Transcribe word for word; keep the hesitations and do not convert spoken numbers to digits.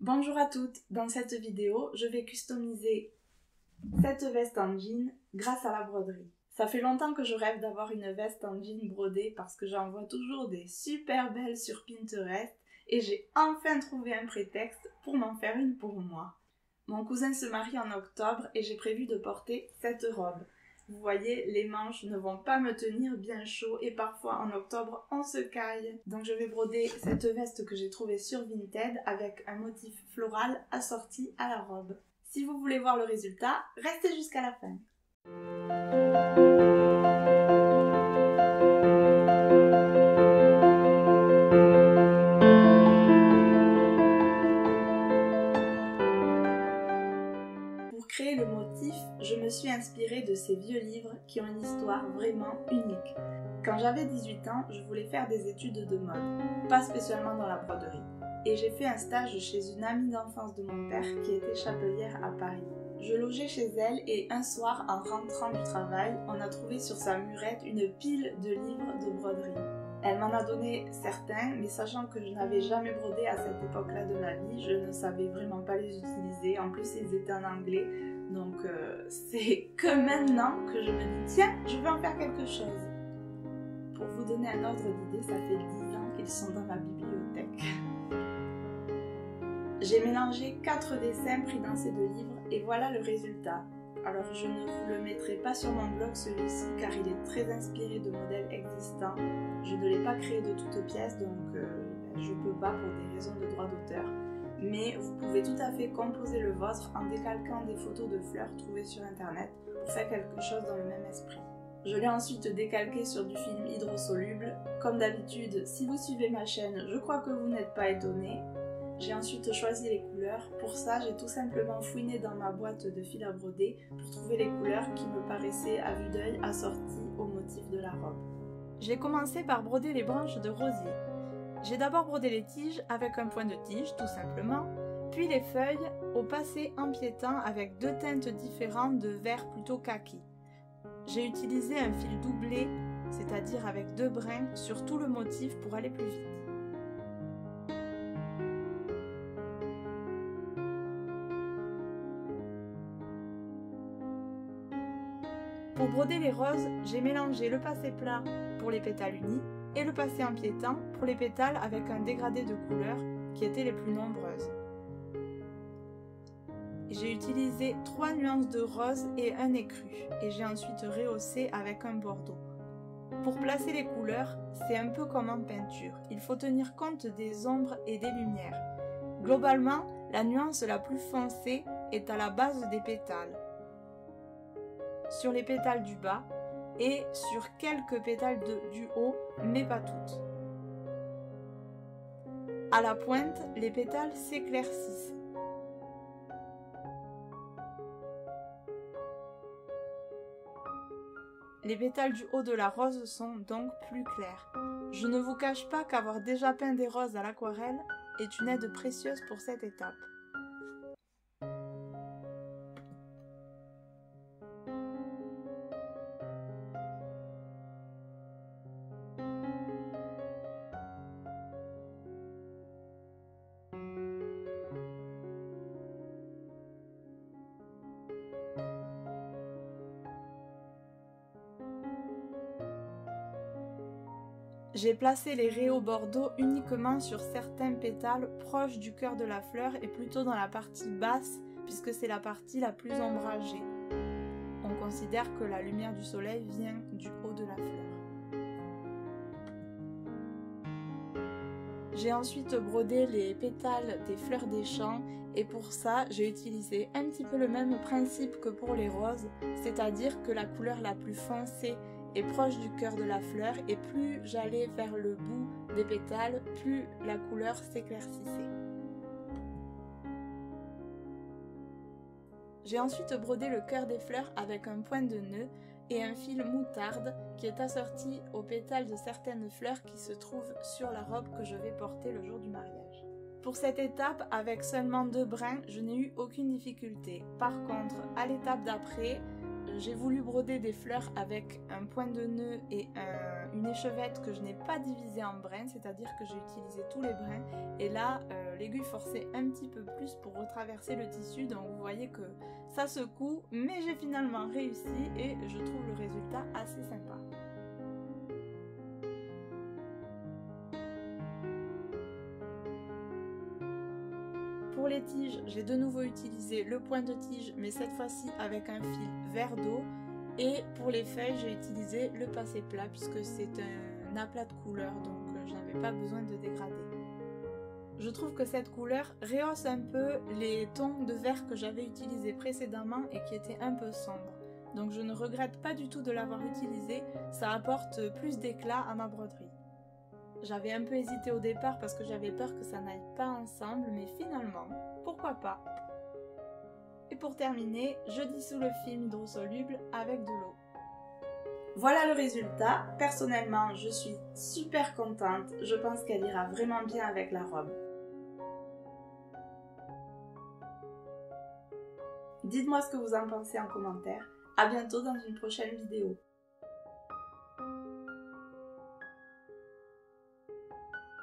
Bonjour à toutes, dans cette vidéo, je vais customiser cette veste en jean grâce à la broderie. Ça fait longtemps que je rêve d'avoir une veste en jean brodée parce que j'en vois toujours des super belles sur Pinterest et j'ai enfin trouvé un prétexte pour m'en faire une pour moi. Mon cousin se marie en octobre et j'ai prévu de porter cette robe. Vous voyez, les manches ne vont pas me tenir bien chaud et parfois en octobre on se caille. Donc je vais broder cette veste que j'ai trouvée sur Vinted avec un motif floral assorti à la robe. Si vous voulez voir le résultat, restez jusqu'à la fin. Pour créer le motif, je me suis inspirée de ces vieux livres qui ont une histoire vraiment unique. Quand j'avais dix-huit ans, je voulais faire des études de mode, pas spécialement dans la broderie. Et j'ai fait un stage chez une amie d'enfance de mon père qui était chapelière à Paris. Je logeais chez elle et un soir, en rentrant du travail, on a trouvé sur sa murette une pile de livres de broderie. Elle m'en a donné certains, mais sachant que je n'avais jamais brodé à cette époque-là de ma vie, je ne savais vraiment pas les utiliser. En plus, ils étaient en anglais, donc euh, c'est que maintenant que je me dis « Tiens, je vais en faire quelque chose ». Pour vous donner un ordre d'idée, ça fait dix ans qu'ils sont dans ma bibliothèque. J'ai mélangé quatre dessins pris dans ces deux livres et voilà le résultat. Alors je ne vous le mettrai pas sur mon blog celui-ci car il est très inspiré de modèles existants. Je ne l'ai pas créé de toutes pièces donc euh, je ne peux pas pour des raisons de droit d'auteur. Mais vous pouvez tout à fait composer le vôtre en décalquant des photos de fleurs trouvées sur internet pour faire quelque chose dans le même esprit. Je l'ai ensuite décalqué sur du film hydrosoluble. Comme d'habitude, si vous suivez ma chaîne, je crois que vous n'êtes pas étonnés. J'ai ensuite choisi les couleurs. Pour ça, j'ai tout simplement fouiné dans ma boîte de fil à broder pour trouver les couleurs qui me paraissaient à vue d'œil assorties au motif de la robe. J'ai commencé par broder les branches de rosier. J'ai d'abord brodé les tiges avec un point de tige, tout simplement, puis les feuilles au passé empiétant avec deux teintes différentes de vert plutôt kaki. J'ai utilisé un fil doublé, c'est-à-dire avec deux brins, sur tout le motif pour aller plus vite. Pour broder les roses, j'ai mélangé le passé plat pour les pétales unis et le passé empiétant pour les pétales avec un dégradé de couleurs qui étaient les plus nombreuses. J'ai utilisé trois nuances de rose et un écru et j'ai ensuite rehaussé avec un bordeaux. Pour placer les couleurs, c'est un peu comme en peinture, il faut tenir compte des ombres et des lumières. Globalement, la nuance la plus foncée est à la base des pétales, sur les pétales du bas et sur quelques pétales de, du haut, mais pas toutes. À la pointe, les pétales s'éclaircissent. Les pétales du haut de la rose sont donc plus clairs. Je ne vous cache pas qu'avoir déjà peint des roses à l'aquarelle est une aide précieuse pour cette étape. J'ai placé les rayons bordeaux uniquement sur certains pétales proches du cœur de la fleur et plutôt dans la partie basse puisque c'est la partie la plus ombragée. On considère que la lumière du soleil vient du haut de la fleur. J'ai ensuite brodé les pétales des fleurs des champs et pour ça j'ai utilisé un petit peu le même principe que pour les roses, c'est-à-dire que la couleur la plus foncée est proche du cœur de la fleur et plus j'allais vers le bout des pétales, plus la couleur s'éclaircissait. J'ai ensuite brodé le cœur des fleurs avec un point de nœud et un fil moutarde qui est assorti aux pétales de certaines fleurs qui se trouvent sur la robe que je vais porter le jour du mariage. Pour cette étape, avec seulement deux brins, je n'ai eu aucune difficulté. Par contre, à l'étape d'après, j'ai voulu broder des fleurs avec un point de nœud et un, une échevette que je n'ai pas divisée en brins, c'est-à-dire que j'ai utilisé tous les brins. Et là, euh, l'aiguille forçait un petit peu plus pour retraverser le tissu, donc vous voyez que ça secoue, mais j'ai finalement réussi et je trouve le résultat assez sympa. Pour les tiges, j'ai de nouveau utilisé le point de tige, mais cette fois-ci avec un fil vert d'eau. Et pour les feuilles, j'ai utilisé le passé plat puisque c'est un aplat de couleur, donc je n'avais pas besoin de dégrader. Je trouve que cette couleur rehausse un peu les tons de vert que j'avais utilisés précédemment et qui étaient un peu sombres. Donc je ne regrette pas du tout de l'avoir utilisé, ça apporte plus d'éclat à ma broderie. J'avais un peu hésité au départ parce que j'avais peur que ça n'aille pas ensemble, mais finalement, pourquoi pas? Et pour terminer, je dissous le film hydrosoluble avec de l'eau. Voilà le résultat. Personnellement, je suis super contente. Je pense qu'elle ira vraiment bien avec la robe. Dites-moi ce que vous en pensez en commentaire. À bientôt dans une prochaine vidéo.